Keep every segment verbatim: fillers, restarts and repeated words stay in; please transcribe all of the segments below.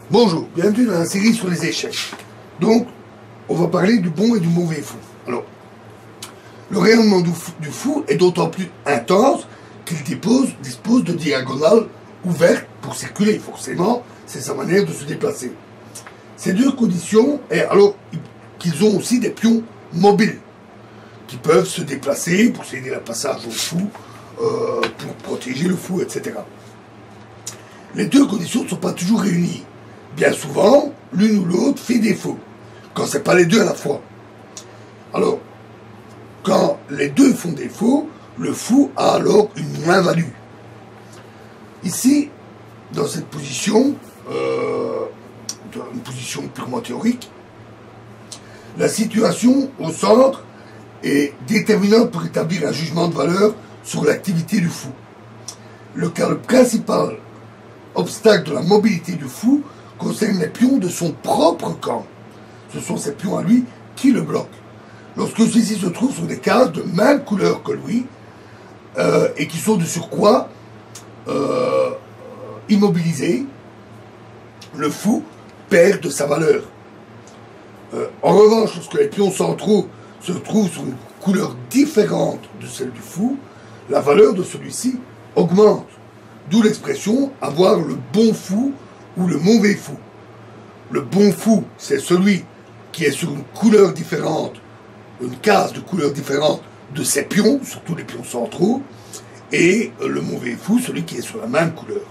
Bonjour, bienvenue dans la série sur les échecs. Donc, on va parler du bon et du mauvais fou. Alors, le rayonnement du fou, du fou est d'autant plus intense qu'il dispose, dispose de diagonales ouvertes pour circuler. Forcément, c'est sa manière de se déplacer. Ces deux conditions, et alors qu'ils ont aussi des pions mobiles qui peuvent se déplacer pour céder le passage au fou, euh, pour protéger le fou, et cetera. Les deux conditions ne sont pas toujours réunies. Bien souvent, l'une ou l'autre fait défaut, quand ce n'est pas les deux à la fois. Alors, quand les deux font défaut, le fou a alors une moins-value. Ici, dans cette position, euh, une position purement théorique, la situation au centre est déterminante pour établir un jugement de valeur sur l'activité du fou. Le cas le principal obstacle de la mobilité du fou concerne les pions de son propre camp. Ce sont ces pions à lui qui le bloquent. Lorsque ceux-ci se trouvent sur des cases de même couleur que lui, euh, et qui sont de surcroît euh, immobilisés, le fou perd de sa valeur. Euh, en revanche, lorsque les pions centraux se trouvent sur une couleur différente de celle du fou, la valeur de celui-ci augmente. D'où l'expression « avoir le bon fou » ou le mauvais fou. Le bon fou, c'est celui qui est sur une couleur différente, une case de couleur différente de ses pions, surtout les pions centraux, et le mauvais fou, celui qui est sur la même couleur.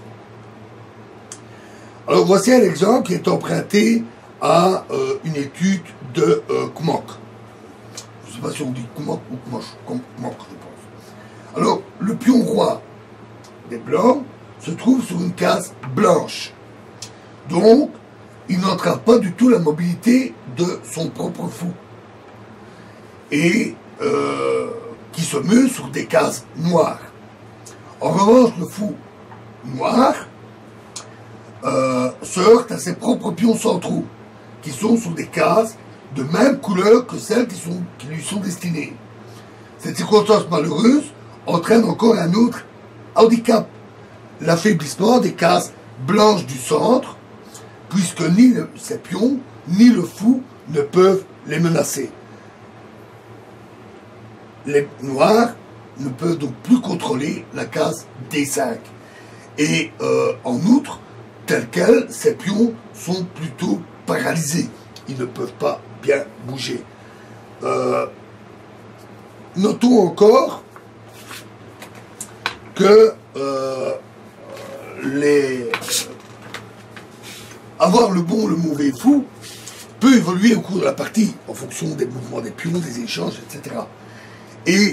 Alors voici un exemple qui est emprunté à euh, une étude de euh, Kmoch. Je ne sais pas si on dit Kmoch ou Kmoch, Kmoch je pense. Alors, le pion roi des blancs se trouve sur une case blanche. Donc, il n'entrave pas du tout la mobilité de son propre fou. Et euh, qui se meut sur des cases noires. En revanche, le fou noir euh, se heurte à ses propres pions centraux, qui sont sur des cases de même couleur que celles qui, sont, qui lui sont destinées. Cette circonstance malheureuse entraîne encore un autre handicap, l'affaiblissement des cases blanches du centre, puisque ni le, ces pions, ni le fou ne peuvent les menacer. Les noirs ne peuvent donc plus contrôler la case D cinq. Et euh, en outre, tel quel, ces pions sont plutôt paralysés. Ils ne peuvent pas bien bouger. Euh, notons encore que euh, les... avoir le bon ou le mauvais fou peut évoluer au cours de la partie, en fonction des mouvements des pions, des échanges, et cetera. Et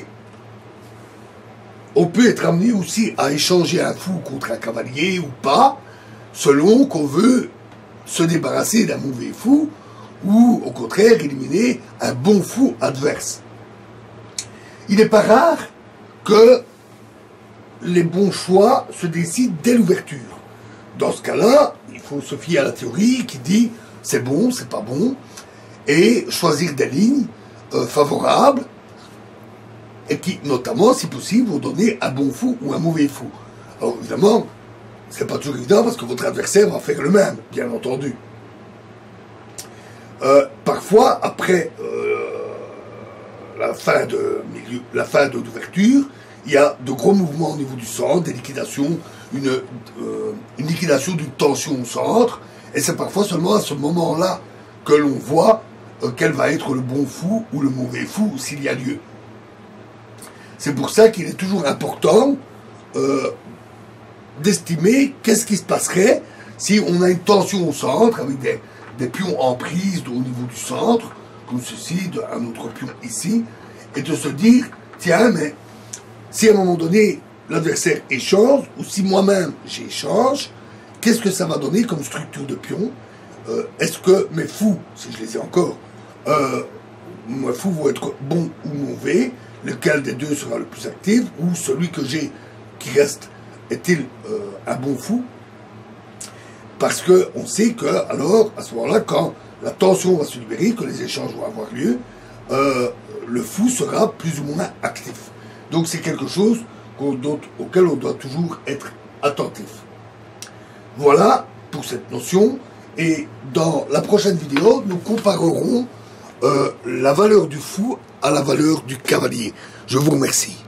on peut être amené aussi à échanger un fou contre un cavalier ou pas, selon qu'on veut se débarrasser d'un mauvais fou, ou au contraire éliminer un bon fou adverse. Il n'est pas rare que les bons choix se décident dès l'ouverture. Dans ce cas-là, il faut se fier à la théorie qui dit c'est bon, c'est pas bon, et choisir des lignes euh, favorables, et qui, notamment, si possible, vont donner un bon fou ou un mauvais fou. Alors évidemment, c'est pas toujours évident parce que votre adversaire va faire le même, bien entendu. Euh, parfois, après euh, la fin de milieu, la fin de l'ouverture, il y a de gros mouvements au niveau du centre, des liquidations, une, euh, une liquidation d'une tension au centre, et c'est parfois seulement à ce moment-là que l'on voit euh, quel va être le bon fou ou le mauvais fou, s'il y a lieu. C'est pour ça qu'il est toujours important euh, d'estimer qu'est-ce qui se passerait si on a une tension au centre, avec des, des pions en prise au niveau du centre, comme ceci, de, un autre pion ici, et de se dire, tiens, mais si à un moment donné, l'adversaire échange, ou si moi-même j'échange, qu'est-ce que ça va donner comme structure de pion? euh, Est-ce que mes fous, si je les ai encore, euh, mes fous vont être bons ou mauvais? Lequel des deux sera le plus actif? Ou celui que j'ai qui reste, est-il euh, un bon fou? Parce qu'on sait que, alors, à ce moment-là, quand la tension va se libérer, que les échanges vont avoir lieu, euh, le fou sera plus ou moins actif. Donc c'est quelque chose auquel on doit toujours être attentif. Voilà pour cette notion, Et dans la prochaine vidéo, nous comparerons euh, la valeur du fou à la valeur du cavalier. Je vous remercie.